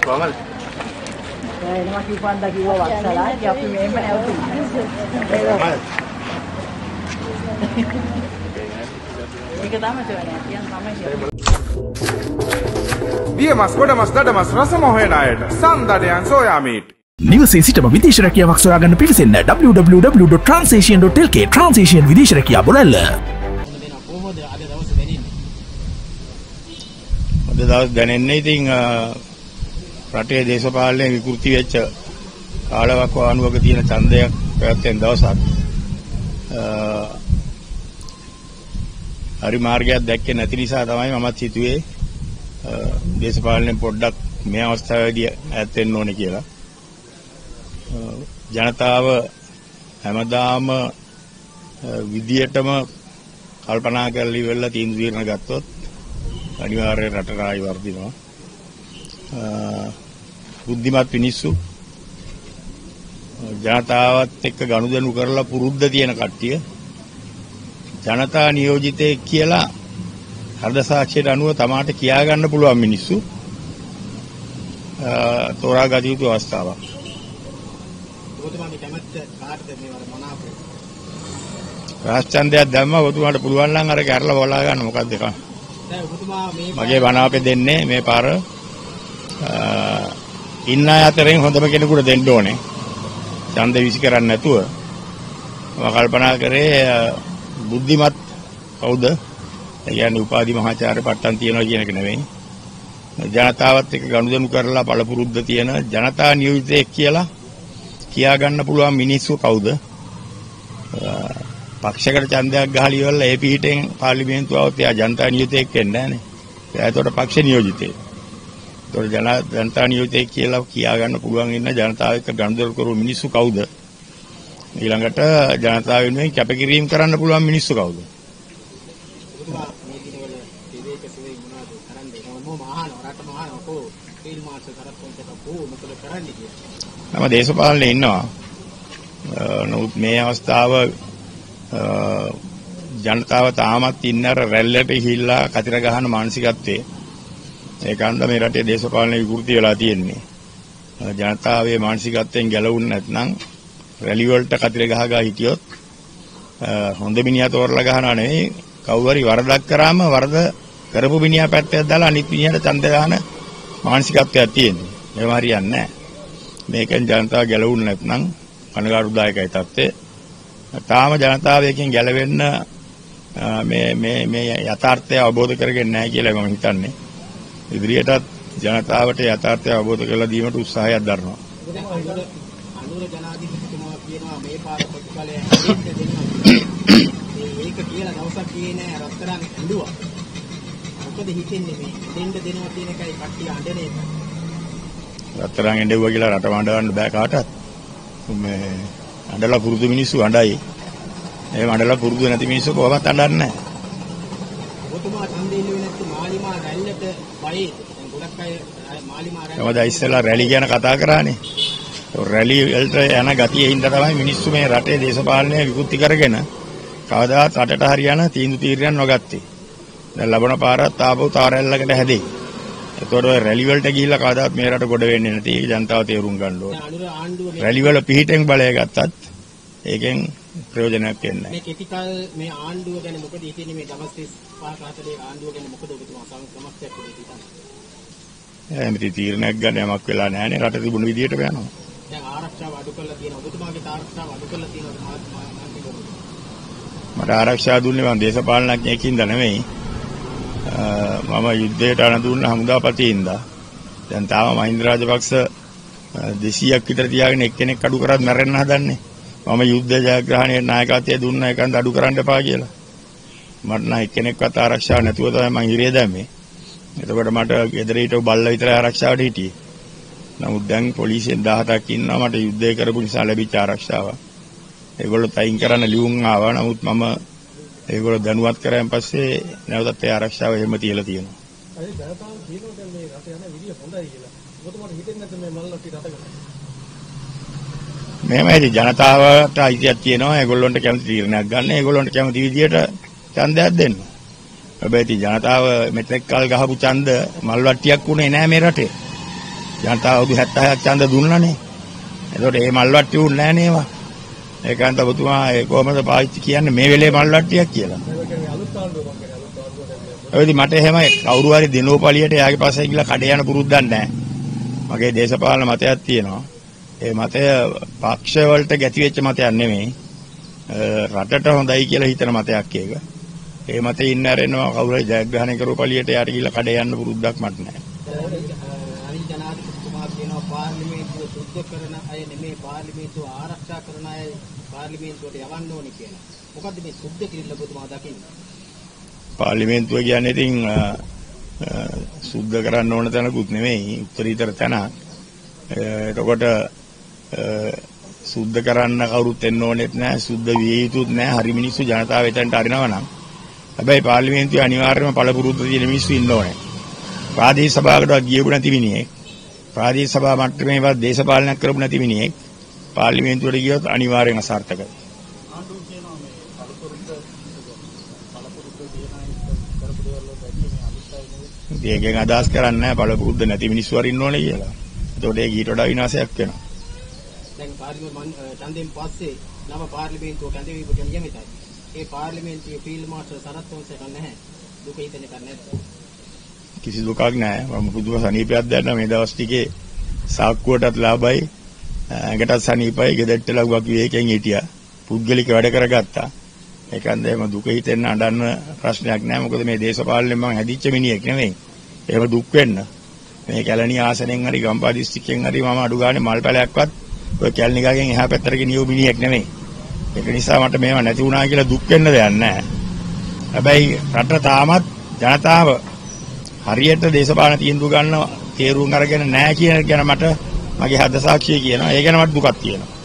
කොහමද? එනවා කිව්වන්ද කිව්වා වක්සලා අපි මේම නැවතුනා. ඒක තමයි කියන්නේ වියමස් ගොඩමස් දඩමස් රසම හොයන අයට සන්දඩයන් සෝයා මීට්. නිවසේ සිටම විදේශ රැකියාවක් සොයාගන්න පිවිසෙන්න www.transasian.lk Transasian විදේශ රැකියා බලන්න. අද දවස් දැනෙන්නේ ඉතින් රටේ දේශපාලනයේ විකෘති වෙච්ච කාලවක ආණුවක තියෙන ඡන්දයක් පැවැත්වෙන දවසක්. හරි මාර්ගයක් දැක්කේ නැති නිසා තමයි මමත් හිතුවේ දේශපාලනයෙන් පොඩ්ඩක් මේ අවස්ථාවේදී ඈත් වෙන්න ඕනේ කියලා. ජනතාව හැමදාම විදියටම කල්පනා කරලා ඉවරලා තීන්දුව తీරන ගත්තොත් අනිවාර්යයෙන් රට රායි වර්ධිනවා. බුද්ධිමත් මිනිස්සු ජනතාවත් එක්ක ගනුදෙනු කරලා පුරුද්ද තියෙන කට්ටිය ජනතා නියෝජිතයෙක් කියලා හර්ද සාක්ෂියට අනුව තමාට කියා ගන්න පුළුවන් මිනිස්සු තෝරා ගත යුතු අවස්ථාවක්. ඔබතුමාගේ කැමැත්ත කාටද මේවර මොනාපේ? රාජ්‍යන්දයක් දැම්මා ඔබතුමාට පුළුවන් නම් අර කැරලා බලා ගන්න මොකක්ද ඒක? දැන් ඔබතුමා මේ මගේ වනාපේ දෙන්නේ මේ පාර ඉන්න අතරින් හොඳම කෙනෙකුට දෙන්න ඕනේ. ඡන්ද විසි කරන්නේ නැතුව මම කල්පනා කරේ බුද්ධිමත් කවුද? ඒ කියන්නේ උපාධි මහාචාර්ය පට්ටම් තියනවා කියන එක නෙවෙයි. ජනතාවත් එක්ක ගනුදෙනු කරලා බලපුරුද්ද තියෙන ජනතා නියෝජිතයෙක් කියලා කියා ගන්න පුළුවන් මිනිස්සු කවුද? පක්ෂයකට ඡන්දයක් ගහලා ඉවරලා ඒ පිටින් පාර්ලිමේන්තුව આવත් එයා ජනතා නියෝජිතයෙක් වෙන්නේ නැහනේ. එයාට පක්ෂ නියෝජිතයෙක්. ඒතකොට ජනතා නියෝජිතයෙක් කියලා කියා ගන්න පුළුවන් ඉන්න ජනතාව එක්ක ගනුදෙනු කරපු මිනිස්සු කවුද? ඊළඟට ජනතාව වෙනුවෙන් කැපකිරීම කරන්න පුළුවන් මිනිස්සු කවුද? මම දේශපාලනේ ඉන්නවා. නමුත් මේ අවස්ථාව ජනතාව තාමත් ඉන්න රැල්ලට ගිහිල්ලා කතිර ගහන මානසිකත්වයේ ඒකන්ද මේ රටේ දේශපාලන විකෘති වෙලා තියෙන්නේ. ජනතාවේ මානසිකත්වයෙන් ගැලවුන්නේ නැත්නම් රැලි වලට කතිර ගහගා හිටියොත් හොඳ මිනිහා තෝරලා ගහනවා නෙවෙයි කවුරු හරි වරදක් කරාම වරද කරපු මිනිහා පැත්තට දාලා අනිත් මිනිහට ඡන්ද ගන්න මානසිකත්වයක් තියෙනවා. ඒව හරියන්නේ නැහැ. මේකෙන් ජනතාව ගැලවුන්නේ නැත්නම් කනගාටුදායකයි තත්ත්වය. තාම ජනතාව එකෙන් ගැලවෙන්න මේ යථාර්ථය අවබෝධ කරගෙන නැහැ කියලා මම හිතන්නේ. ඉදිරියටත් ජනතාවට යථාර්ථය අවබෝධ කරලා දීමට උත්සාහයක් දරනවා. අනුර ජනාධිපතිතුමා කියනවා මේ පාර ප්‍රතිඵලය ඒක කියලා දවසක් ගියේ නෑ රත්තරන් ඇඬුවා. මොකද හිතෙන්නේ මේ දෙන්න දෙනවා කියන එකයි කට්ටිය අඬන එක. රත්තරන් ඇඬුවා කියලා රට වණ්ඩවන්න බෑ කාටවත්. මේ අඬලා පුරුදු මිනිස්සු අඬයි. එහෙම අඬලා පුරුදු නැති මිනිස්සු කොහොමවත් අඬන්නේ නැහැ. ඔබතුමා ඡන්දෙ ඉල්ලුවේ නැත්නම් මාලිමා රැල්ලට බයේ දැන් ගොඩක් අය මාලිමා රැල්ල තමයි ඉස්සෙල්ලා රැලි ගැන කතා කරානේ. රැලි වලට යන ගතියේ හින්දා තමයි මිනිස්සු මේ රටේ දේශපාලනය විකෘති කරගෙන කවදාවත් රටට හරියන තීන්දුව తీරයක් නොගත්තේ. දැන් ලබන පාරත් ආපහු තාරැල්ලකට හැදෙයි. ඒතකොට ඔය රැලි වලට ගිහිල්ලා කවදාවත් මේ රට ගොඩ වෙන්නේ නැති. ඒක ජනතාව තේරුම් ගන්න ඕනේ. රැලි වල පිහිටෙන් බලය ගත්තත් ඒකෙන් ප්‍රයෝජනයක් වෙන්නේ නැහැ. මේ කෙටිකල් මේ ආණ්ඩුව ගැන මොකද හිතන්නේ මේ දවස් 35 ආණ්ඩුව ගැන මොකද ඔබතුමා සමස්තයක් හිතන්නේ? එමෙති තීරණයක් ගන්න යමක් වෙලා නැහැනේ. රට තිබුණු විදියට යනවා. දැන් ආරක්ෂාව අඩු කරලා තියෙනවා. ඔබතුමාගේ ආරක්ෂාව අඩු කරලා තියෙනවා. මට ආරක්ෂා දුන්නේ මම දේශපාලනඥයෙක්ින්ද නෙමෙයි. මම යුද්ධයට අණ දුන්න හමුදාපතියින්ද. දැන් තාම මහින්ද රාජපක්ෂ 200ක් විතර තියාගෙන එක්කෙනෙක් අඩු කරත් මැරෙන්න හදන්නේ. මම යුද්ධ ජයග්‍රහණයේ නායකත්වය දුන්න එකෙන්ද අඩු කරන්න එපා කියලා. මට නම් එක්කෙනෙක්වත් ආරක්ෂාව නැතුව තමයි මං හිරේ දැම්මේ. එතකොට මට ගෙදර හිටව බල්ලා විතරයි ආරක්ෂාවට හිටියේ. නමුත් දැන් පොලිසියෙන් 17ක් ඉන්නවා මට යුද්ධය කරපු නිසා ලැබිච්ච ආරක්ෂාව. ඒගොල්ලෝ තයින් කරන්න ලියුම් ආවා. නමුත් මම ඒගොල්ලෝ දැනුවත් කරාන් පස්සේ නැවතත් ඒ ආරක්ෂාව එහෙම තියලා තියෙනවා. අය ජනතාව කියනවා දැන් මේ රට යන විදිය හොඳයි කියලා. ඔබතුමාට හිතෙන්නේ නැත්නම් මේ මල්ලටි රටකට? මේමයි ජනතාවට අයිතියක් තියෙනවා. ඒගොල්ලොන්ට කැමති තීරණයක් ගන්න. ඒගොල්ලොන්ට කැමති විදියට ඡන්දයක් දෙන්න. හැබැයි ජනතාව මෙතෙක් කල් ගහපු ඡන්ද මල්වට්ටියක් උනේ නැහැ මේ රටේ. ජනතාව අවුරුදු 76ක් ඡන්ද දුන්නානේ. එතකොට මේ මල්වට්ටි උන්නේ නැහැ නේවා. ඒකන්ත ඔබතුමා ඒ කොහමද පාවිච්චි කියන්නේ මේ වෙලේ මල්වට්ටියක් කියලා. ඒකදී මට එහෙම කවුරු හරි දිනෝපලියට යාගේ පස්සේ ගිහලා කඩේ යන පුරුද්දක් නැහැ. මගේ දේශපාලන මතයක් තියෙනවා. ඒ මතය පක්ෂ වලට ගැති වෙච්ච මතයක් නෙමෙයි. රටට හොඳයි කියලා හිතන මතයක් ඒක. ඒ මතේ ඉන්න ඇරෙනවා කවුරු හරි ජයග්‍රහණය කරෝපලියට යාට ගිහලා කඩේ යන්න පුරුද්දක් මට නැහැ. හරි ජනාධිපතිතුමා කියනවා පාර්ලිමේන්තුව සුද්ධ කරන අය නෙමෙයි පාර්ලිමේන්තුව ආරක්ෂා කරන අය පාර්ලිමේන්තුවට යවන්න ඕනේ කියලා. මොකද්ද මේ සුද්ධ කිරිල්ල ඔබතුමා දකින්නේ? පාර්ලිමේන්තුව කියන්නේ ඉතින් සුද්ධ කරන්න ඕන තැනකුත් නෙමෙයි උත්තරීතර තැනක්. එතකොට සුද්ධ කරන්න කවුරුත් එන්න ඕනෙත් නැහැ, සුද්ධ විය යුතුත් නැහැ. හරි මිනිස්සු ජනතාව එතනට අරිනවා නම් හැබැයි පාර්ලිමේන්තුවේ අනිවාර්යයෙන්ම පළපුරුද්ද තියෙන මිනිස්සු ඉන්න ඕනේ. ප්‍රාදේශීය සභාවකටවත් ගියපු නැති මිනිහෙක්, ප්‍රාදේශීය සභා මට්ටමේවත් දේශපාලනයක් කරපු නැති මිනිහෙක් පාර්ලිමේන්තුවට ගියොත් අනිවාර්යෙන් අසාර්ථකයි. ඒකෙන් අදහස් කරන්නේ නැහැ පළපුරුද්ද නැති මිනිස්සු වරින්න ඕනේ කියලා. ඒතකොට ඒක ඊට වඩා විනාශයක් වෙනවා. දැන් පාර්ලිමේන්තු ඡන්දයෙන් පස්සේ නව පාර්ලිමේන්තුව කැඳවීමට නියමිතයි. ඒ පාර්ලිමේන්තුවේ ෆීල්ඩ් මාස්ටර් සරත් වංශක නැහැ. දුක හිතෙන්නේ නැහැ. කිසි දුකක් නැහැ. මම පුදුම සනීපයක් දැන්න මේ දවස් ටිකේ සාක්කුවටත් ලාභයි, ඇඟටත් සනීපයි, ගෙදරට ලව්වක් විවේකයෙන් හිටියා. පුද්ගලික වැඩ කරගත්තා. ඒකන්ද එහෙම දුක හිතෙන්න අඬන්න ප්‍රශ්නයක් නැහැ. මොකද මේ දේශපාලනයෙන් මම හැදිච්ච මිනිහෙක් නෙමෙයි. එහෙම දුක් වෙන්න මේ කැලණි ආසනෙන් හරි ගම්පහ දිස්ත්‍රික්කෙන් හරි මම අඩු ගානේ මල් පැලයක්වත් ඔය කැලණි ගාගෙන් එහා පැත්තට ගෙනියු මිනිහෙක් නෙමෙයි. ඒක නිසා මට මේව නැති වුණා කියලා දුක් වෙන්න දෙයක් නැහැ. හැබැයි රට තාමත් ජනතාව හරියට දේශපාලන තීන්දුව ගන්න තීරුම් අරගෙන නැහැ කියන එක ගැන මට මගේ හද සාක්ෂිය කියනවා. ඒ ගැන මට දුකක් තියෙනවා.